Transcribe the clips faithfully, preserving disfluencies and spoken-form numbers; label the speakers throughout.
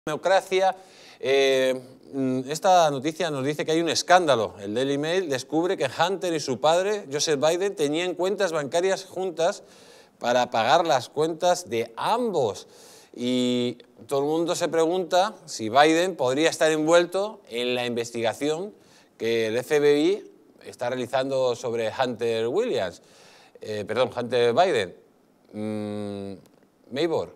Speaker 1: Democracia. Eh, esta noticia nos dice que hay un escándalo. El Daily Mail descubre que Hunter y su padre, Joseph Biden, tenían cuentas bancarias juntas para pagar las cuentas de ambos. Y todo el mundo se pregunta si Biden podría estar envuelto en la investigación que el F B I está realizando sobre Hunter Williams, eh, perdón, Hunter Biden. Mm, Maybor,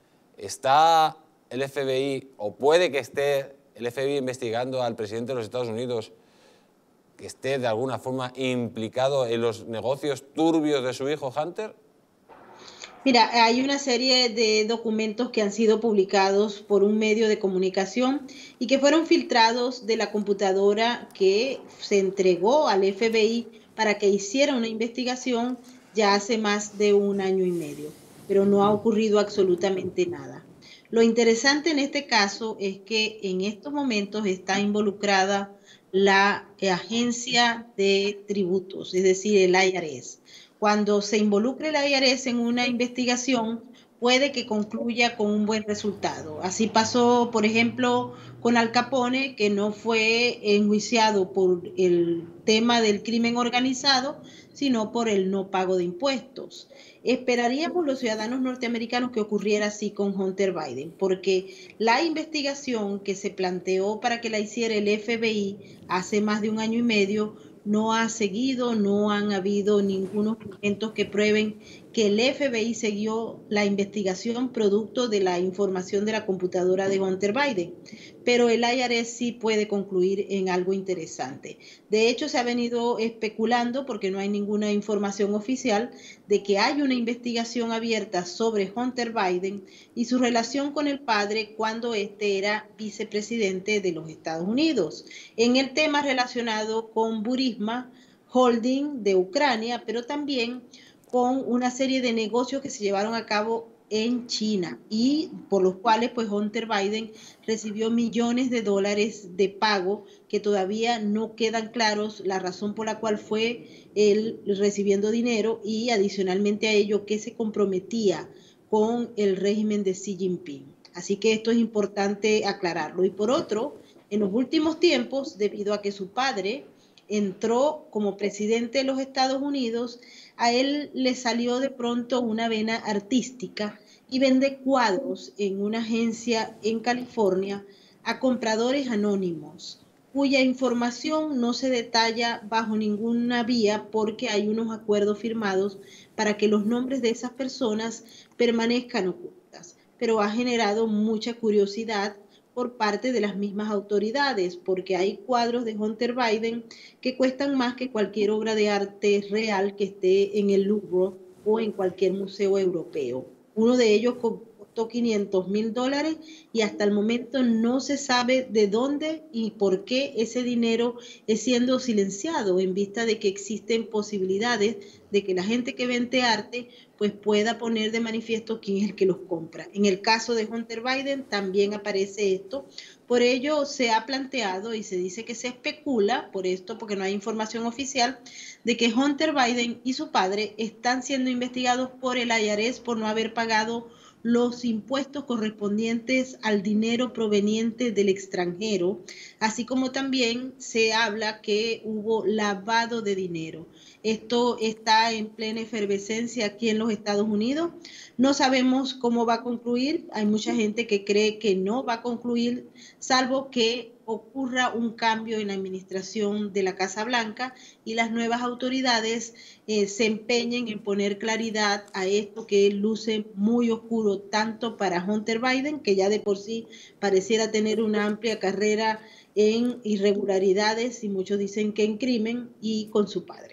Speaker 1: ¿está el F B I, o puede que esté el F B I investigando al presidente de los Estados Unidos, que esté de alguna forma implicado en los negocios turbios de su hijo Hunter?
Speaker 2: Mira, hay una serie de documentos que han sido publicados por un medio de comunicación y que fueron filtrados de la computadora que se entregó al F B I para que hiciera una investigación ya hace más de un año y medio, pero no ha ocurrido absolutamente nada. Lo interesante en este caso es que en estos momentos está involucrada la agencia de tributos, es decir, el I R S. Cuando se involucre el I R S en una investigación, puede que concluya con un buen resultado. Así pasó, por ejemplo, con Al Capone, que no fue enjuiciado por el tema del crimen organizado, sino por el no pago de impuestos. Esperaríamos los ciudadanos norteamericanos que ocurriera así con Hunter Biden, porque la investigación que se planteó para que la hiciera el F B I hace más de un año y medio no ha seguido, no han habido ningunos documentos que prueben que el F B I siguió la investigación producto de la información de la computadora de Hunter Biden. Pero el I R S sí puede concluir en algo interesante. De hecho, se ha venido especulando, porque no hay ninguna información oficial, de que hay una investigación abierta sobre Hunter Biden y su relación con el padre cuando éste era vicepresidente de los Estados Unidos, en el tema relacionado con Burisma Holding de Ucrania, pero también con una serie de negocios que se llevaron a cabo en China y por los cuales pues Hunter Biden recibió millones de dólares de pago que todavía no quedan claros la razón por la cual fue él recibiendo dinero y adicionalmente a ello que se comprometía con el régimen de Xi Jinping. Así que esto es importante aclararlo. Y por otro, en los últimos tiempos, debido a que su padre entró como presidente de los Estados Unidos, a él le salió de pronto una vena artística y vende cuadros en una agencia en California a compradores anónimos, cuya información no se detalla bajo ninguna vía porque hay unos acuerdos firmados para que los nombres de esas personas permanezcan ocultas, pero ha generado mucha curiosidad por parte de las mismas autoridades, porque hay cuadros de Hunter Biden que cuestan más que cualquier obra de arte real que esté en el Louvre o en cualquier museo europeo. Uno de ellos costó quinientos mil dólares y hasta el momento no se sabe de dónde y por qué ese dinero es siendo silenciado, en vista de que existen posibilidades de que la gente que vende arte pues pueda poner de manifiesto quién es el que los compra. En el caso de Hunter Biden también aparece esto. Por ello se ha planteado y se dice que se especula, por esto porque no hay información oficial, de que Hunter Biden y su padre están siendo investigados por el I R S por no haber pagado los impuestos correspondientes al dinero proveniente del extranjero, así como también se habla que hubo lavado de dinero. Esto está en plena efervescencia aquí en los Estados Unidos. No sabemos cómo va a concluir. Hay mucha gente que cree que no va a concluir, salvo que ocurra un cambio en la administración de la Casa Blanca y las nuevas autoridades eh, se empeñen en poner claridad a esto que luce muy oscuro tanto para Hunter Biden, que ya de por sí pareciera tener una amplia carrera en irregularidades y muchos dicen que en crimen, y con su padre.